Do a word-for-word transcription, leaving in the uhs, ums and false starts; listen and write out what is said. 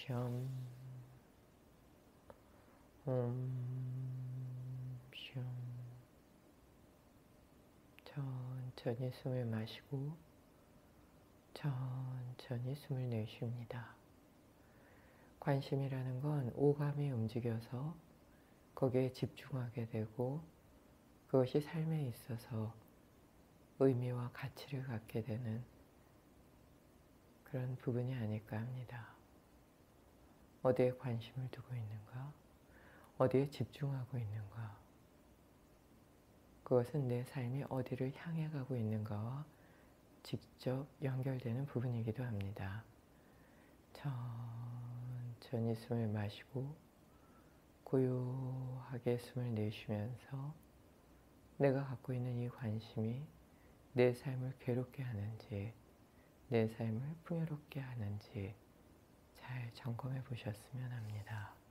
옴, 옴, 슝. 천천히 숨을 마시고 천천히 숨을 내쉽니다. 관심이라는 건 오감이 움직여서 거기에 집중하게 되고 그것이 삶에 있어서 의미와 가치를 갖게 되는 그런 부분이 아닐까 합니다. 어디에 관심을 두고 있는가? 어디에 집중하고 있는가? 그것은 내 삶이 어디를 향해 가고 있는가와 직접 연결되는 부분이기도 합니다. 천천히 숨을 마시고 고요하게 숨을 내쉬면서 내가 갖고 있는 이 관심이 내 삶을 괴롭게 하는지 내 삶을 풍요롭게 하는지 잘 점검해 보셨으면 합니다.